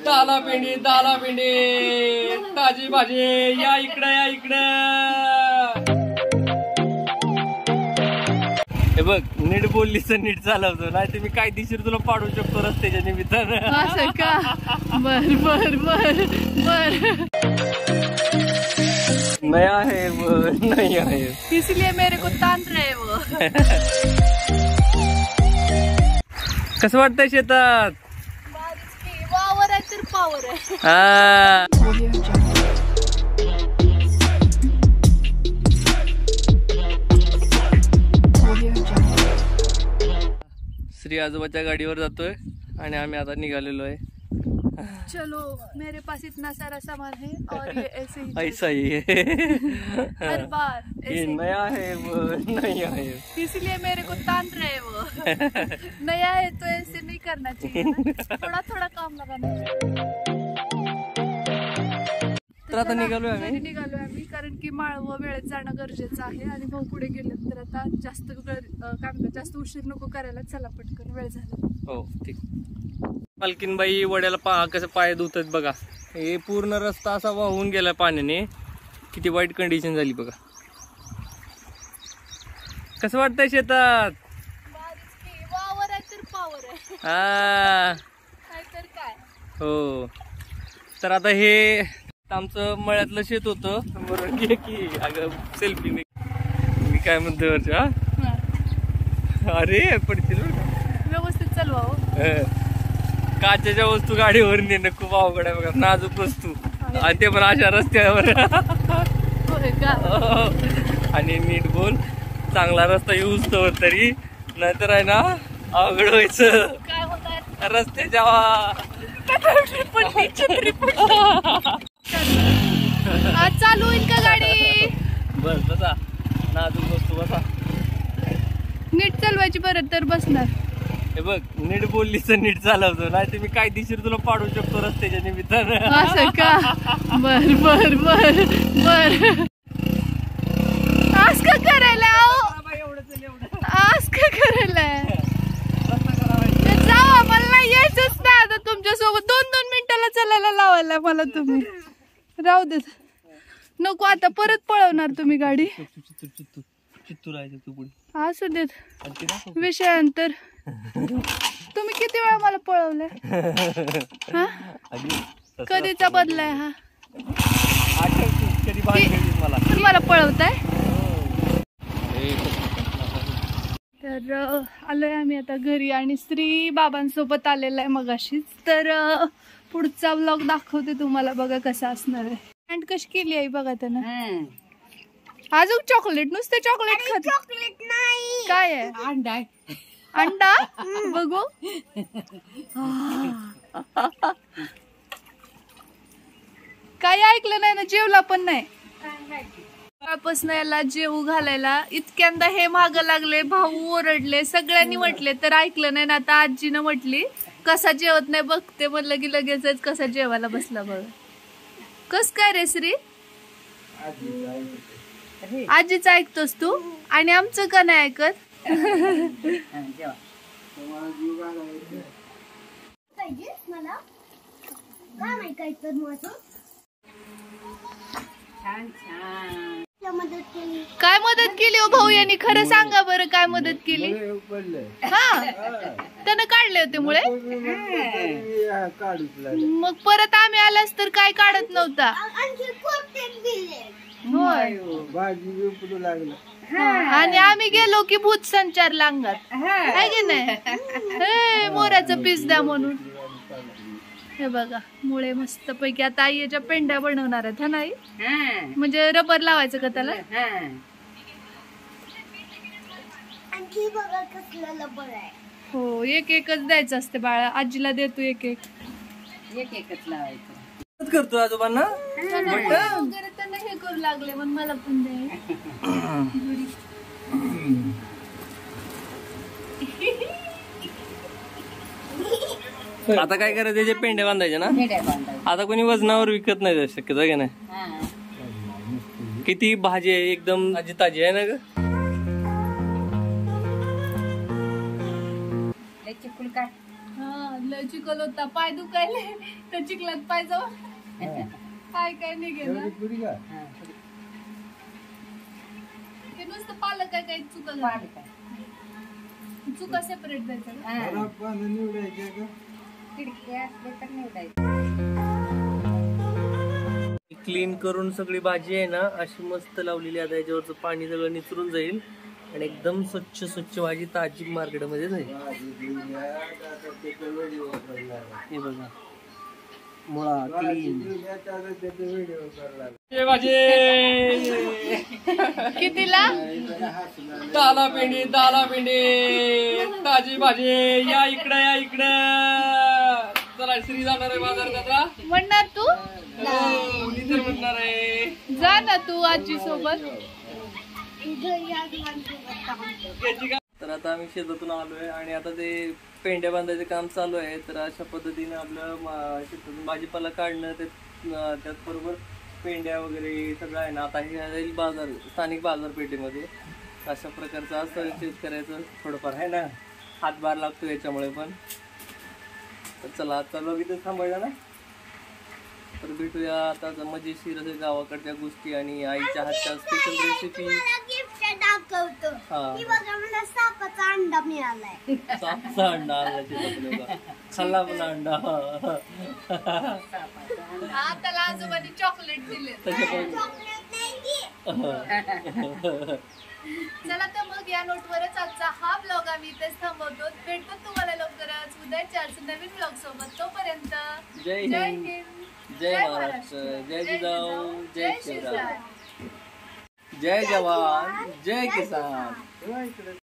दाला भेंडी ताजी भाजी या इकडे हे बघ नीट बोलली तर नीट चालवतो नाही तर मी कायदेशीर तुला पाडू शकतो रस्त्याच्या निमित्तानं असं का बर बर बर बर नया है वो नहीं है इसलिए मेरे को तान रहे वो कसं वाटतंय शेतात वावर आहे तर पावर आहे श्री आजोबाच्या गाडीवर जातोय आणि आम्ही आता निघालेलो आहे चलो मेरे पास इतना सारा सामान है और ये ऐसे ही ऐसा ही है हर बार ये नया है वो नहीं है इसलिए मेरे को तान रहे वो नया है तो ऐसे नहीं करना चाहिए ना? थोड़ा थोड़ा काम लगाना चाहिए तर आता निघालोय आम्ही कारण की माळव वेळेत जाणं गरजेचं आहे आणि भाऊ पुढे गेले तर आता जास्त जास्त उशीर नको करायला चला पटकन वेळ झाला हो ठीक पालकीनबाई वड्याला पहा कसं पाय धुतात बघा हे पूर्ण रस्ता असा वाहून गेला पाण्याने किती वाईट कंडिशन झाली बघा कसं वाटतंय शेतात वावर आहे तर पावर आहे हा काय हो तर आता हे आमचं मळ्यातलं शेत होतं बरोबर घे की अगं सेल्फी मी काय म्हणतोय वर्षा अरे पडतील व्यवस्थित चालवा काचेच्या वस्तू गाडीवर नेणं खूप अवघड आहे बघा नाजूक वस्तू आणि ते पण अशा रस्त्यावर आणि नीट बोल चांगला रस्ता यूज तर तरी नाहीतर आहे ना अवघड व्हायचं रस्त्याच्या चालू होईल का गाडी बस बसा नाजूक वस्तू बसा नीट चालवायची परत तर बसणार हे बघ नीट बोलली तर नीट चालवतो नाही तर मी कायदेशीर तुला पाडू शकतो रस्त्याच्या निमित्तानं असं का बर बर बर बर आज का करायला आज का करायला जावा मला नाही यायचंच ना आता तुमच्यासोबत 2-2 मिनिटाला चालायला लावायला मला तुम्ही राहू देत नको आता परत पळवणार तुम्ही गाडी चित्तूर आहे तू पुढे असू देत विषयानंतर तुम्ही किती वेळा मला पळवलंय हा कधीचा बदलाय हा मला पळवताय तर आलोय आम्ही आता घरी आणि श्री बाबांसोबत आलेला आहे मगाशीच तर पुढचा व्लॉग दाखवते तुम्हाला बघा कसा असणार आहे पॅन्ट कशी केली आहे बघा त्यानं अजून चॉकलेट नुसते चॉकलेट खात चॉकलेट नाही काय आहे अंडा अंडा बघू काही ऐकलं नाही ना जेवला पण नाही कापासून याला जेवू घालायला इतक्यांदा हे माग लागले भाऊ ओरडले सगळ्यांनी म्हटले तर ऐकलं नाही ना आता आजीनं म्हटली कसा जेवत नाही बघते म्हणलं की लगेचच कसा जेवायला बसला बघ कस काय रे श्री आजीच ऐकतोस तू आणि आमचं का नाही ऐकत काय मदत केली हो भाऊ यांनी खरं सांगा बरं काय मदत केली हा त्यानं काढले होते मुळे मग परत आम्ही आलास तर काय काढत नव्हता आणि आम्ही गेलो की भूत संचार लांगात आहे की नाही मोराचं पीस द्या म्हणून हे बघा मुळे मस्त पैकी आता आईच्या पेंड्या बनवणार आहेत हा नाही म्हणजे रबर लावायचं का त्याला आणखी बघा कसलं रबर आहे हो एक एकच द्यायचं असते बाळा आजीला देतो एक एकच लावायचं करतो आजोबांना वगैरे त्यांना हे करू लागले मग मला पण दे आता काय करायचं त्याचे पेंडे बांधायचे ना आता कोणी वजनावर विकत नाही शक्यतो की नाही किती भाजी आहे एकदम ताजी ताजी आहे ना ग लय चिकल होता पाय दुखायले त्या चिखलात पाहिजे काय काय निघेल ना. ते नुसतं पालक काय काय चुका सेपरेट द्यायचं. क्लीन करून सगळी भाजी आहे ना अशी मस्त लावलेली. आता याच्यावरचं पाणी सगळं निचरून जाईल आणि एकदम स्वच्छ स्वच्छ भाजी ताजी मार्केटमध्ये जाईल. हे बघा मुळा क्लीन भाजी कितीला? दाला पेंडी ताजी भाजी. या इकडे या इकडे. चला श्री जाणार आहे बाजार दादा. म्हणणार तू? म्हणणार आहे. जा ना तू आजी सोबत. तर आता आम्ही शेतातून आलोय आणि आता ते पेंड्या बांधायचे काम चालू आहे. तर अशा पद्धतीने आपलं शेतातून भाजीपाला काढणं त्याचबरोबर पेंड्या वगैरे सगळं आहे ना. आता हे जाईल बाजार स्थानिक बाजारपेठेमध्ये. अशा प्रकारचं असं शेतकऱ्याचं थोडंफार आहे ना हातभार लागतो याच्यामुळे पण. तर चला आता इथे थांबायला ना. तर भेटूया आता मजेशीर असे गावाकडच्या गोष्टी आणि आईच्या हातच्या स्पेशल रेसिपी. दाखवतो की बघा मला सापाचा अंडा मिळालाय. सापाचा अंडा आला खाल्ला पण अंडा. त्याला आजोबांनी चॉकलेट दिले. चला तर मग या नोटवरच आजचा हा ब्लॉग आम्ही इथेच थांबवतो. भेटतो तुम्हाला लवकरच उद्याच्याच नवीन ब्लॉग सोबत. तोपर्यंत जय हिंद, जय महाराष्ट्र, जय जिजाऊ, जय शिवराय, जय जवान, जय किसान.